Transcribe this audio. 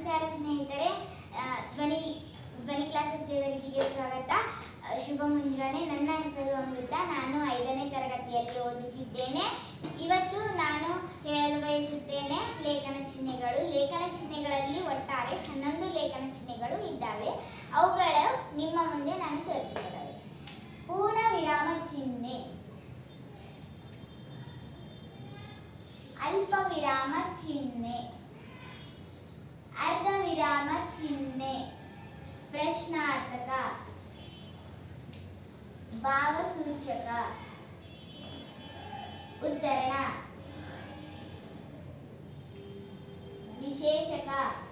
ನಮಸ್ಕಾರ ಸ್ನೇಹಿತರೆ, ಧ್ವನಿ ಧ್ವನಿ ಕ್ಲಾಸಸ್ ಜೇವರ್ಗಿಗೆ ಸ್ವಾಗತ. ಶುಭ ಮುಂಜಾನೆ. ನನ್ನ ಹೆಸರು ಅಮೃತ. ನಾನು 5ನೇ ತರಗತಿಯಲ್ಲಿ ಓದುತ್ತಿದ್ದೇನೆ. ಇವತ್ತು ನಾನು ಹೇಳಲು ಬಯಸುತ್ತೇನೆ ಲೇಖನ ಚಿಹ್ನೆಗಳು. ಲೇಖನ ಚಿಹ್ನೆಗಳಲ್ಲಿ ಒಟ್ಟಾರೆ 11 ಲೇಖನ ಚಿಹ್ನೆಗಳು ಇದ್ದಾವೆ. ಅವುಗಳು ನಿಮ್ಮ ಮುಂದೆ ನಾನು ತೋರಿಸುತ್ತೇನೆ. ಪೂರ್ಣ ವಿರಾಮ ಚಿಹ್ನೆ, ಅಲ್ಪ ವಿರಾಮ ಚಿಹ್ನೆ, ಅರ್ಧ ವಿರಾಮ ಚಿಹ್ನೆ, ಪ್ರಶ್ನಾರ್ಥಕ, ಭಾವಸೂಚಕ, ಉದ್ಧರಣ, ವಿಶೇಷಕ.